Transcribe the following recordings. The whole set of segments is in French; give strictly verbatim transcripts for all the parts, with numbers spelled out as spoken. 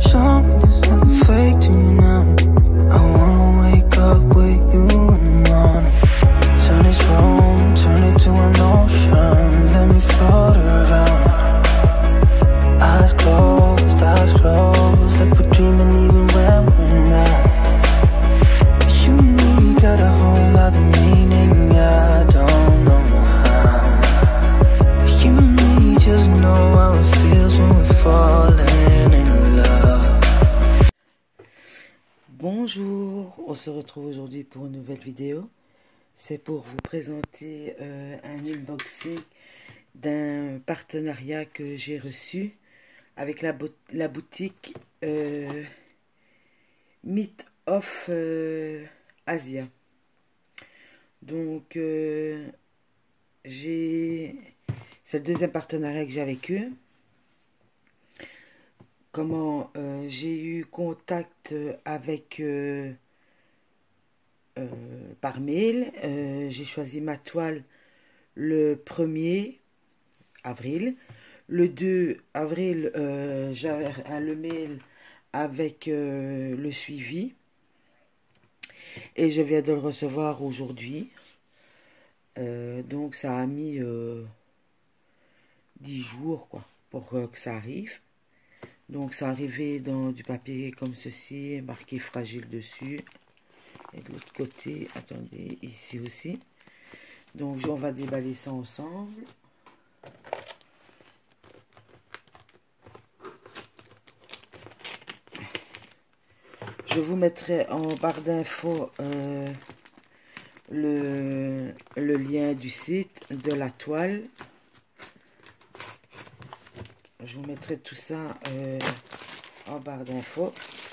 Something's nothing fake to you now. I wanna wake up with you in the morning. Turn this room, turn it to an ocean. Let me float around. Eyes closed, eyes closed, like we're dreaming even when we're not. You and me got a whole other meaning, I don't know how. You and me just know how it feels when we're falling in love. Bonjour, on se retrouve aujourd'hui pour une nouvelle vidéo. C'est pour vous présenter euh, un unboxing d'un partenariat que j'ai reçu avec la, la boutique euh, Meet of euh, Asia. Donc, euh, j'ai c'est le deuxième partenariat que j'ai avec eux. Comment euh, j'ai eu contact avec euh, euh, par mail. Euh, j'ai choisi ma toile le premier avril. Le deux avril, euh, j'avais le mail avec euh, le suivi. Et je viens de le recevoir aujourd'hui. Euh, donc ça a mis euh, dix jours quoi, pour euh, que ça arrive. Donc ça arrivé dans du papier comme ceci, marqué fragile dessus. Et de l'autre côté, attendez, ici aussi. Donc on va déballer ça ensemble. Je vous mettrai en barre d'infos euh, le, le lien du site, de la toile. Je vous mettrai tout ça euh, en barre d'infos.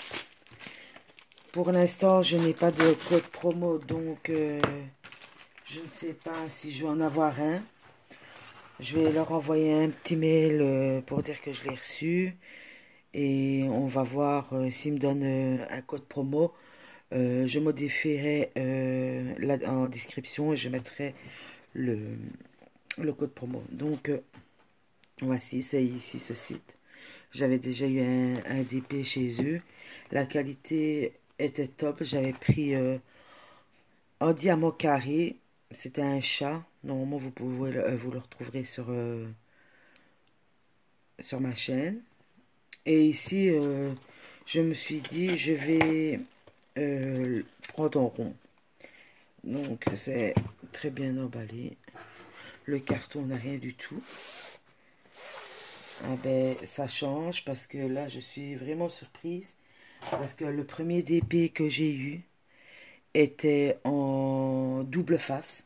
Pour l'instant, je n'ai pas de code promo, donc euh, je ne sais pas si je vais en avoir un. Je vais leur envoyer un petit mail euh, pour dire que je l'ai reçu. Et on va voir euh, s'ils me donnent euh, un code promo. Euh, je modifierai euh, là, en description et je mettrai le, le code promo. Donc, euh, voici, c'est ici ce site. J'avais déjà eu un, un D P chez eux. La qualité était top. J'avais pris euh, en diamant carré. C'était un chat. Normalement, vous pouvez euh, vous le retrouverez sur, euh, sur ma chaîne. Et ici, euh, je me suis dit, je vais euh, prendre en rond. Donc, c'est très bien emballé. Le carton n'a rien du tout. Ah ben, ça change parce que là, je suis vraiment surprise. Parce que le premier D P que j'ai eu était en double face.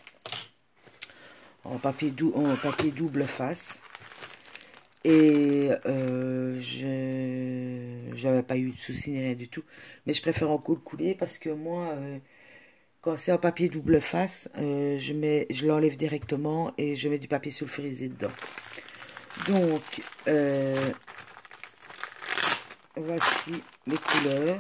En papier, dou en papier double face. Et euh, je n'avais pas eu de soucis ni rien du tout. Mais je préfère en colle couler parce que moi, euh, quand c'est en papier double face, euh, je, mets, je l'enlève directement et je mets du papier sulfurisé dedans. Donc, euh, voici les couleurs.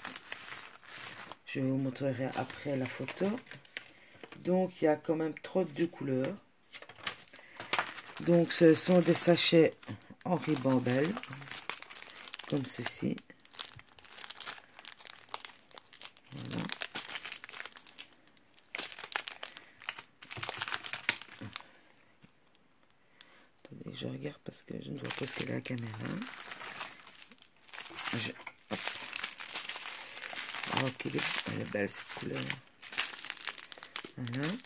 Je vous montrerai après la photo. Donc, il y a quand même trente-deux couleurs. Donc, ce sont des sachets en ribambelle, comme ceci. Voilà. Attendez, je regarde parce que je ne vois pas ce qu'est la caméra. Je... Ah, ok, elle est belle cette couleur. Voilà.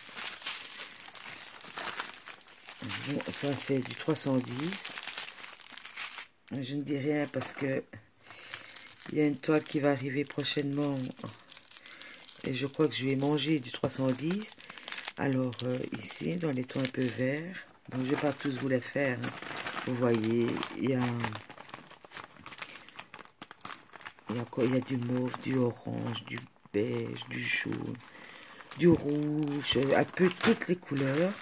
Bon, ça c'est du trois cent dix. Je ne dis rien parce que il y a une toile qui va arriver prochainement et je crois que je vais manger du trois cent dix. Alors euh, ici dans les tons un peu verts, bon, je ne vais pas tous vous les faire, hein. Vous voyez, il y a il y a quoi, il y a du mauve, du orange, du beige, du jaune, du rouge, un peu toutes les couleurs.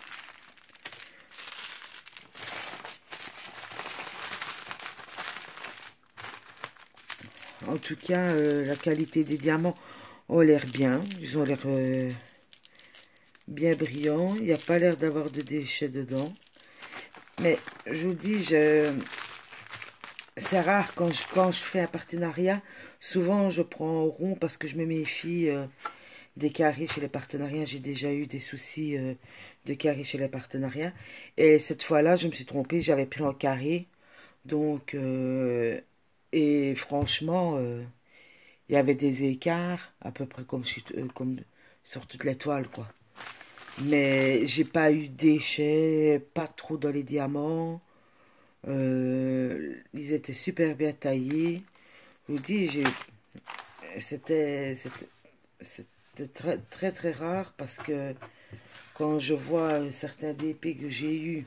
En tout cas, euh, la qualité des diamants ont l'air bien. Ils ont l'air euh, bien brillants. Il n'y a pas l'air d'avoir de déchets dedans. Mais je vous dis, je, c'est rare quand je, quand je fais un partenariat. Souvent, je prends en rond parce que je me méfie euh, des carrés chez les partenariats. J'ai déjà eu des soucis euh, de carrés chez les partenariats. Et cette fois-là, je me suis trompée. J'avais pris en carré. Donc, euh, et franchement, euh, il y avait des écarts, à peu près comme, sur- euh, comme sur toute l'étoile, quoi. Mais j'ai pas eu de déchets, pas trop dans les diamants. Euh, ils étaient super bien taillés. Je vous dis, j'ai, c'était, c'était, c'était très, très, très rare parce que quand je vois certains D P que j'ai eu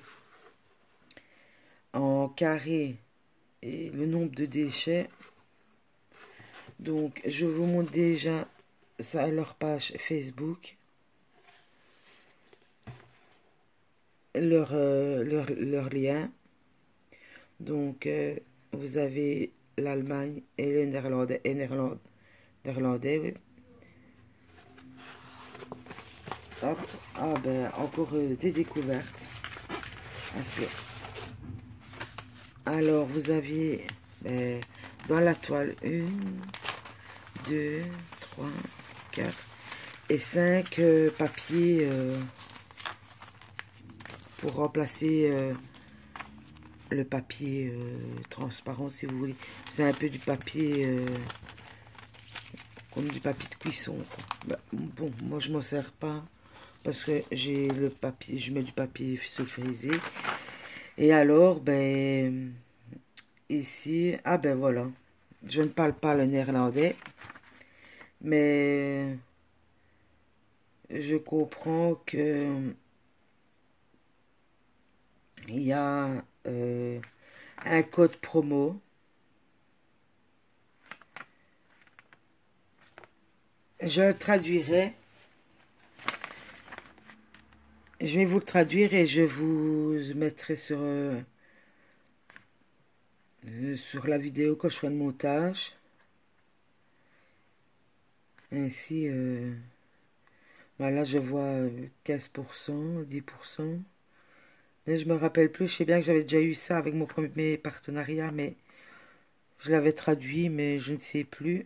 en carré et le nombre de déchets, donc je vous montre déjà ça, leur page Facebook, leur, euh, leur, leur lien. Donc, euh, vous avez l'Allemagne et les Néerlandais, et Néerlandais, Néerlandais, oui. Hop. Ah ben, encore euh, des découvertes. Parce que, alors, vous aviez ben, dans la toile une, deux, trois, quatre et cinq euh, papiers euh, pour remplacer euh, le papier euh, transparent, si vous voulez. C'est un peu du papier... Euh, comme du papier de cuisson. Bah, bon, moi je m'en sers pas parce que j'ai le papier, je mets du papier sulfurisé. Et alors, ben ici, ah ben voilà, je ne parle pas le néerlandais, mais je comprends que il y a euh, un code promo. Je le traduirai. Je vais vous le traduire et je vous mettrai sur, euh, sur la vidéo quand je ferai le montage. Ainsi, euh, voilà, je vois quinze pour cent, dix pour cent. Mais je me rappelle plus. Je sais bien que j'avais déjà eu ça avec mon premier partenariat, mais je l'avais traduit, mais je ne sais plus.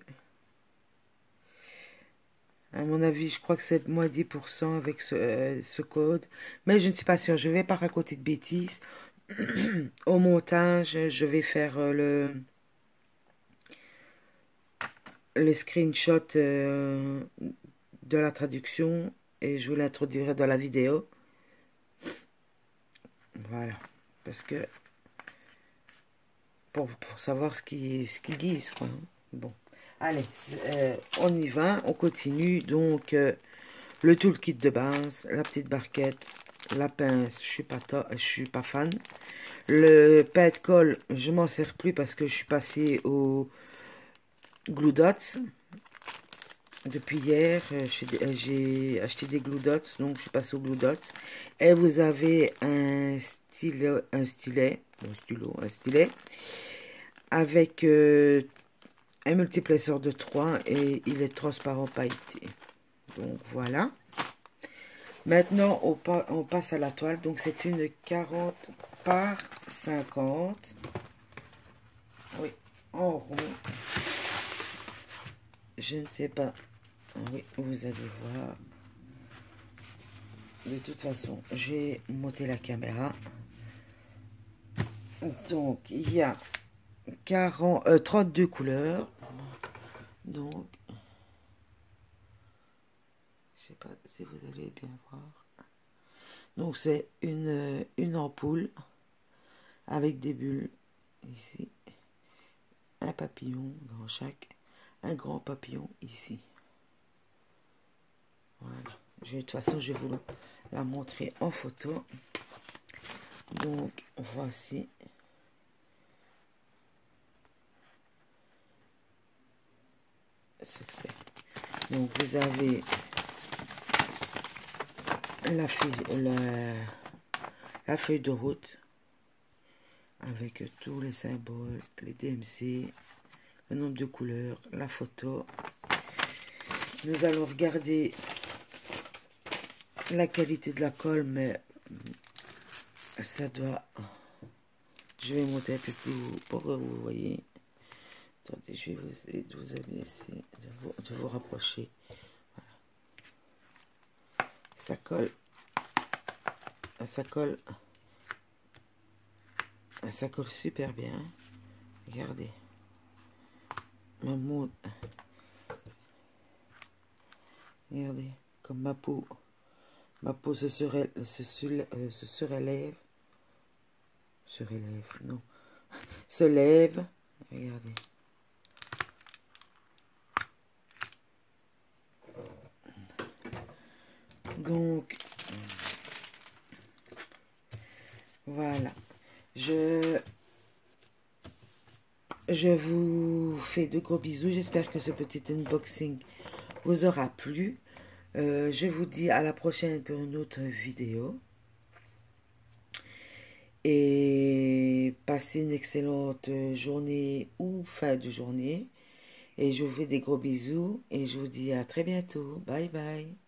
À mon avis, je crois que c'est moins dix pour cent avec ce, euh, ce code. Mais je ne suis pas sûre. Je vais pas raconter de bêtises. Au montage, je vais faire euh, le, le screenshot euh, de la traduction et je vous l'introduirai dans la vidéo. Voilà. Parce que pour, pour savoir ce qu'ils ce qu'ils disent, quoi. Bon. Allez, euh, on y va, on continue. Donc, euh, le toolkit de base, la petite barquette, la pince, je suis pas je suis pas fan. Le pain de colle, je m'en sers plus parce que je suis passé au glue dots. Depuis hier, j'ai acheté des glue dots, donc je suis passé au glue dots. Et vous avez un stylo, un stylet, un stylo, un stylet, avec euh, un multiplesseur de trois et il est transparent pailleté. Donc voilà. Maintenant, on, pa on passe à la toile. Donc c'est une quarante par cinquante. Oui, en rond. Je ne sais pas. Oui, vous allez voir. De toute façon, j'ai monté la caméra. Donc, il y a quarante, euh, trente-deux couleurs. Donc, je sais pas si vous allez bien voir. Donc, c'est une, une ampoule avec des bulles ici. Un papillon dans chaque. Un grand papillon ici. Voilà. Je, de toute façon, je vais vous la montrer en photo. Donc, voici. Ce que c'est. Donc, vous avez la feuille, la, la feuille de route avec tous les symboles, les D M C, le nombre de couleurs, la photo. Nous allons regarder la qualité de la colle, mais ça doit... Je vais monter un peu plus haut pour que vous voyez. Attendez, je vais vous, vous essayer de vous, de vous rapprocher. Voilà. Ça colle. Ça colle. Ça colle super bien. Regardez. Ma mode. Regardez. Comme ma peau. Ma peau se, serait, se, se, se surélève. Surélève, non. Se lève. Regardez. Donc, voilà. Je, je vous fais de gros bisous. J'espère que ce petit unboxing vous aura plu. Euh, je vous dis à la prochaine pour une autre vidéo. Et passez une excellente journée ou fin de journée. Et je vous fais des gros bisous. Et je vous dis à très bientôt. Bye bye.